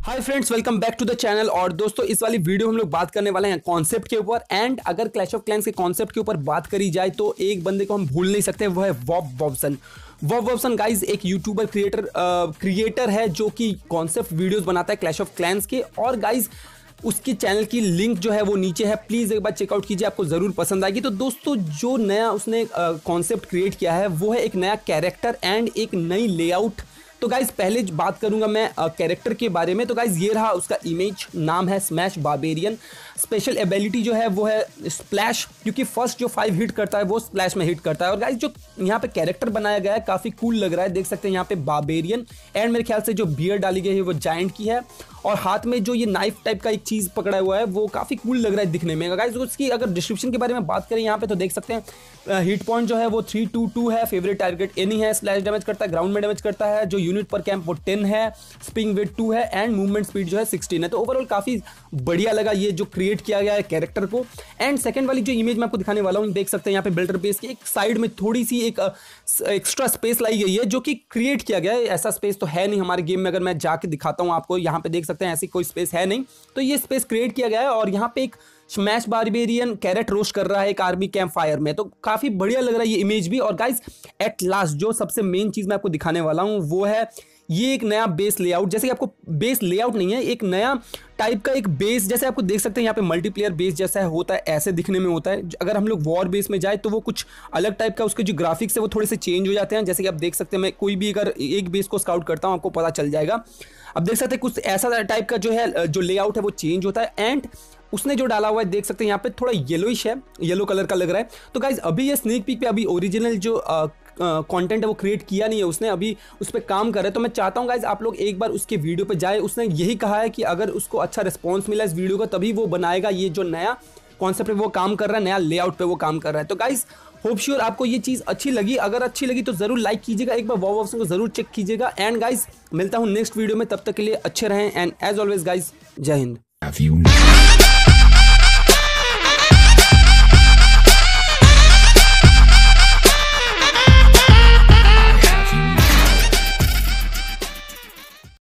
Hi friends, welcome back to the channel. और दोस्तों, इस वाली वीडियो हम लोग बात करने वाले हैं कॉन्सेप्ट के ऊपर। एंड अगर क्लैश ऑफ क्लैंस के कॉन्सेप्ट के ऊपर बात करी जाए तो एक बंदे को हम भूल नहीं सकते, वो है Wob Wobson. Wob Wobson guys एक यूट्यूबर क्रिएटर है जो कि कॉन्सेप्ट वीडियोस बनाता है क्लैश ऑफ क्लैंस के। और गाइज उसकी चैनल की लिंक जो है वो नीचे है, प्लीज़ एक बार चेकआउट कीजिए, आपको ज़रूर पसंद आएगी। तो दोस्तों, जो नया उसने कॉन्सेप्ट क्रिएट किया है वो है एक नया कैरेक्टर एंड एक नई लेआउट। तो गाइज पहले बात करूंगा मैं कैरेक्टर के बारे में। तो गाइज ये रहा उसका इमेज, नाम है स्मैश बारबेरियन। स्पेशल एबिलिटी जो है वो है स्प्लैश, क्योंकि फर्स्ट जो 5 हिट करता है वो स्प्लैश में हिट करता है। और गाइज जो यहाँ पे कैरेक्टर बनाया गया है काफ़ी कूल लग रहा है, देख सकते हैं यहाँ पे बारबेरियन। एंड मेरे ख्याल से जो बियर डाली गई है वो जायंट की है, और हाथ में जो ये नाइफ टाइप का एक चीज़ पकड़ा हुआ है वो काफ़ी कूल लग रहा है दिखने में। गाइज उसकी अगर डिस्क्रिप्शन के बारे में बात करें यहाँ पे तो देख सकते हैं हिट पॉइंट जो है वो 322 है, फेवरेट टारगेट एनी है, स्लैश डैमेज करता है, ग्राउंड में डैमेज करता है, जो यूनिट पर कैंप वो 10 है, स्पिंग वेट 2 है एंड मूवमेंट स्पीड जो है 16 है। तो ओवरऑल काफ़ी बढ़िया लगा ये जो क्रिएट किया गया है कैरेक्टर को। एंड सेकंड वाली जो इमेज मैं आपको दिखाने वाला हूँ, देख सकते हैं यहाँ पे बिल्डर बेस की एक साइड में थोड़ी सी एक एक्स्ट्रा स्पेस लाई गई है जो कि क्रिएट किया गया है। ऐसा स्पेस तो है नहीं हमारे गेम में, अगर मैं जाके दिखाता हूँ आपको, यहाँ पे देख सकते हैं ऐसी कोई स्पेस है नहीं, तो ये स्पेस क्रिएट किया गया है। और यहाँ पे एक स्मैश बारबेरियन कैरेट रोस्ट कर रहा है एक आर्मी कैंप फायर में, तो काफी बढ़िया लग रहा है ये इमेज भी। और गाइस एट लास्ट जो सबसे मेन चीज मैं आपको दिखाने वाला हूँ वो है ये एक नया बेस लेआउट। जैसे कि आपको बेस लेआउट नहीं है, एक नया टाइप का एक बेस, जैसे आपको देख सकते हैं यहाँ पे मल्टीप्लेयर बेस जैसा होता है, ऐसे दिखने में होता है। अगर हम लोग वॉर बेस में जाए तो वो कुछ अलग टाइप का, उसके जो ग्राफिक्स है वो थोड़े से चेंज हो जाते हैं। जैसे कि आप देख सकते हैं, मैं कोई भी अगर एक बेस को स्काउट करता हूँ आपको पता चल जाएगा। अब देख सकते हैं कुछ ऐसा टाइप का जो है जो लेआउट है वो चेंज होता है। एंड उसने जो डाला हुआ है देख सकते हैं यहाँ पे थोड़ा येलोइश है, येलो कलर का लग रहा है। तो गाइज अभी ये स्नेक पीक पे अभी ओरिजिनल जो कंटेंट है वो क्रिएट किया नहीं है उसने, अभी उस पर काम कर रहा है। तो मैं चाहता हूँ गाइज आप लोग एक बार उसके वीडियो पे जाए। उसने यही कहा है कि अगर उसको अच्छा रिस्पॉन्स मिला इस वीडियो का तभी वो बनाएगा ये जो नया कॉन्सेप्ट पे वो काम कर रहा है, नया लेआउट पे वो काम कर रहा है। तो गाइज होप श्योर आपको ये चीज़ अच्छी लगी। अगर अच्छी लगी तो जरूर लाइक कीजिएगा, एक बार वॉव ऑप्शन को जरूर चेक कीजिएगा। एंड गाइज मिलता हूँ नेक्स्ट वीडियो में, तब तक के लिए अच्छे रहें। एंड एज ऑलवेज गाइज, जय हिंद।